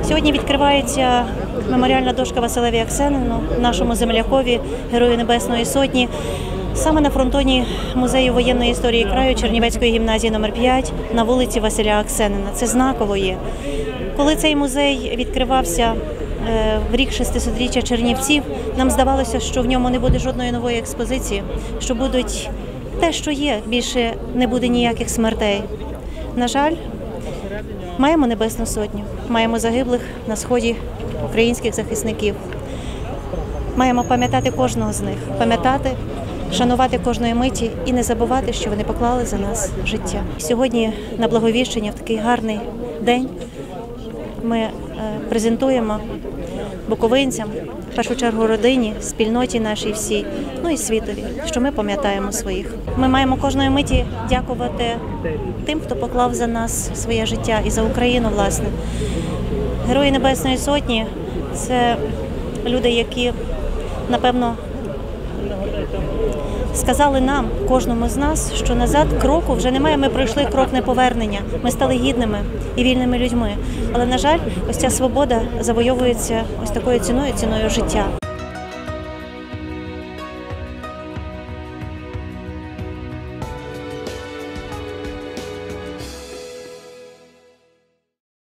Сьогодні відкривається меморіальна дошка Василеві Аксенівну, нашому землякові, Герою Небесної Сотні, саме на фронтоні Музею воєнної історії краю Чернівецької гімназії номер 5 на вулиці Василя Аксенівна. Це знаково є. Коли цей музей відкривався в рік 600-річчя Чернівців, нам здавалося, що в ньому не буде жодної нової експозиції, що будуть те, що є, більше не буде ніяких смертей. На жаль, маємо Небесну Сотню, маємо загиблих на сході українських захисників. Маємо пам'ятати кожного з них, пам'ятати, шанувати кожної миті і не забувати, що вони поклали за нас життя. Сьогодні на Благовіщення, в такий гарний день, ми презентуємо буковинцям, в першу чергу родині, спільноті нашій всій, ну і світові, що ми пам'ятаємо своїх. Ми маємо кожної миті дякувати тим, хто поклав за нас своє життя і за Україну, власне. Герої Небесної Сотні – це люди, які, напевно, сказали нам, кожному з нас, що назад кроку вже немає, ми пройшли крок неповернення, ми стали гідними і вільними людьми. Але, на жаль, ось ця свобода завойовується ось такою ціною життя.